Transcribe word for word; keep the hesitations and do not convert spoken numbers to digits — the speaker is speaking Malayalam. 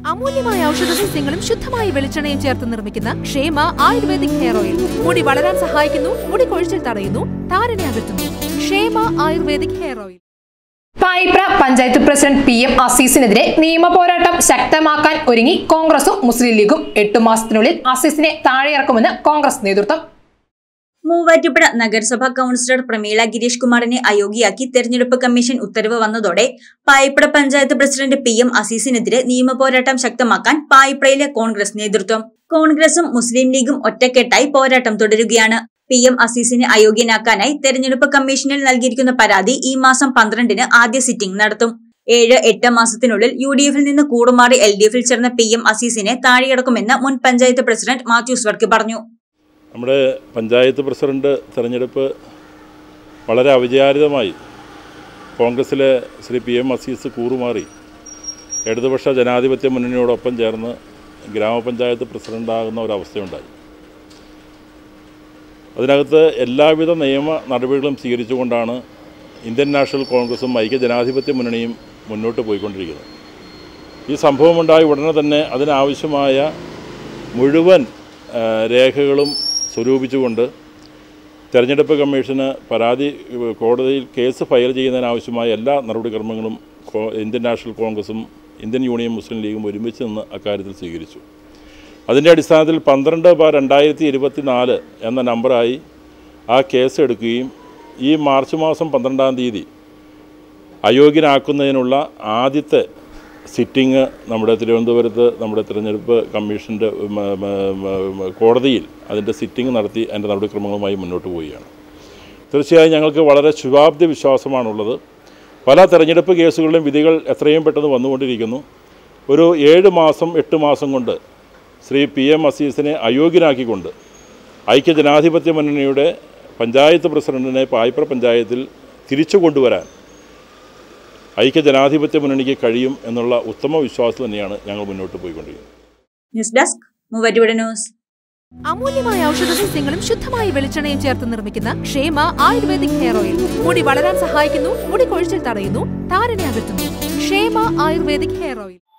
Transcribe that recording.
അമൂല്യമായ ഔഷധ സസ്യങ്ങളും ശുദ്ധമായ വെളിച്ചെണ്ണയും ചേർത്ത് നിർമ്മിക്കുന്ന ക്ഷേമ ആയുർവേദിക് ഹെയർ ഓയിൽ മുടി വളരാൻ സഹായിക്കുന്നു, മുടി കൊഴിച്ചിൽ തടയുന്നു, താരനെ അകറ്റുന്നു. Kshema ayurvedic hair oil. Paipra panchayat president P M അസീസിനെതിരെ നിയമ പോരാട്ടം ശക്തമാക്കാൻ ഒരുങ്ങി കോൺഗ്രസും മുസ്ലിം ലീഗും എട്ടു മാസത്തിനുള്ളിൽ അസീസിനെ താഴെയിറക്കുമെന്ന് കോൺഗ്രസ് നേതൃത്വം. മൂവാറ്റുപുഴ നഗരസഭാ കൌൺസിലർ പ്രമീള ഗിരീഷ് കുമാറിനെ അയോഗ്യയാക്കി തെരഞ്ഞെടുപ്പ് കമ്മീഷൻ ഉത്തരവ് വന്നതോടെ Paipra panchayat president P M അസീസിനെതിരെ നിയമ പോരാട്ടം ശക്തമാക്കാൻ പായിപ്രയിലെ കോൺഗ്രസ് നേതൃത്വം. കോൺഗ്രസും മുസ്ലിം ലീഗും ഒറ്റക്കെട്ടായി പോരാട്ടം തുടരുകയാണ്. പി എം അസീസിനെ അയോഗ്യനാക്കാനായി തെരഞ്ഞെടുപ്പ് കമ്മീഷനിൽ നൽകിയിരിക്കുന്ന പരാതി ഈ മാസം പന്ത്രണ്ടിന് ആദ്യ സിറ്റിംഗ് നടത്തും. ഏഴ് എട്ട് മാസത്തിനുള്ളിൽ യു ഡി എഫിൽ നിന്ന് കൂടുമാറി എൽ ഡി എഫിൽ ചേർന്ന പി എം അസീസിനെ താഴെയിറക്കുമെന്ന് മുൻ പഞ്ചായത്ത് പ്രസിഡന്റ് മാത്യൂസ് വർക്കി പറഞ്ഞു. നമ്മുടെ പഞ്ചായത്ത് പ്രസിഡന്റ് തെരഞ്ഞെടുപ്പ് വളരെ അവിചാരിതമായി കോൺഗ്രസിലെ ശ്രീ പി എം അസീസ് കൂറുമാറി ഇടതുപക്ഷ ജനാധിപത്യ മുന്നണിയോടൊപ്പം ചേർന്ന് ഗ്രാമപഞ്ചായത്ത് പ്രസിഡൻ്റാകുന്ന ഒരവസ്ഥയുണ്ടായി. അതിനകത്ത് എല്ലാവിധ നിയമ നടപടികളും സ്വീകരിച്ചുകൊണ്ടാണ് ഇന്ത്യൻ നാഷണൽ കോൺഗ്രസും ഐക്യ ജനാധിപത്യ മുന്നണിയും മുന്നോട്ട് പോയിക്കൊണ്ടിരിക്കുന്നത്. ഈ സംഭവമുണ്ടായ ഉടനെ തന്നെ അതിനാവശ്യമായ മുഴുവൻ രേഖകളും സ്വരൂപിച്ചുകൊണ്ട് തെരഞ്ഞെടുപ്പ് കമ്മീഷന് പരാതി കോടതിയിൽ കേസ് ഫയൽ ചെയ്യുന്നതിനാവശ്യമായ എല്ലാ നടപടിക്രമങ്ങളും ഇന്ത്യൻ നാഷണൽ കോൺഗ്രസും ഇന്ത്യൻ യൂണിയൻ മുസ്ലിം ലീഗും ഒരുമിച്ച് നിന്ന് അക്കാര്യത്തിൽ സ്വീകരിച്ചു. അതിൻ്റെ അടിസ്ഥാനത്തിൽ പന്ത്രണ്ട് ബാർ രണ്ടായിരത്തി ഇരുപത്തി നാല് എന്ന നമ്പറായി ആ കേസ് എടുക്കുകയും ഈ മാർച്ച് മാസം പന്ത്രണ്ടാം തീയതി അയോഗ്യനാക്കുന്നതിനുള്ള ആദ്യത്തെ സിറ്റിംഗ് നമ്മുടെ തിരുവനന്തപുരത്ത് നമ്മുടെ തിരഞ്ഞെടുപ്പ് കമ്മീഷൻ്റെ കോടതിയിൽ അതിൻ്റെ സിറ്റിംഗ് നടത്തി അതിൻ്റെ നടപടിക്രമങ്ങളുമായി മുന്നോട്ട് പോവുകയാണ്. തീർച്ചയായും ഞങ്ങൾക്ക് വളരെ ശുഭാപ്തി വിശ്വാസമാണുള്ളത്. പല തെരഞ്ഞെടുപ്പ് കേസുകളിലും വിധികൾ എത്രയും പെട്ടെന്ന് വന്നുകൊണ്ടിരിക്കുന്നു. ഒരു ഏഴ് മാസം എട്ട് മാസം കൊണ്ട് ശ്രീ പി എം അസീസിനെ അയോഗ്യനാക്കിക്കൊണ്ട് ഐക്യ ജനാധിപത്യ മുന്നണിയുടെ പഞ്ചായത്ത് പ്രസിഡന്റിനെ പായിപ്ര പഞ്ചായത്തിൽ തിരിച്ചു കൊണ്ടുവരാൻ ഐക്യ ജനാധിപത്യ മുന്നണിക്ക് കഴിയും എന്നുള്ള ഉത്തമ വിശ്വാസം തന്നെയാണ് ഞങ്ങൾ മുന്നോട്ട് പോയിക്കൊണ്ടിരിക്കുന്നത്. News desk Muvattupuzha news. അമൂല്യമായ ഔഷധ സസ്യങ്ങളും ശുദ്ധമായ വെളിച്ചെണ്ണയും ചേർത്ത് നിർമ്മിക്കുന്ന ക്ഷേമ ആയുർവേദിക് ഹെയർ ഓയിൽ മുടി വളരാൻ സഹായിക്കുന്നു, മുടി കൊഴിച്ചിൽ തടയുന്നു, താരനെ അകറ്റുന്നു. Kshema ayurvedic hair oil.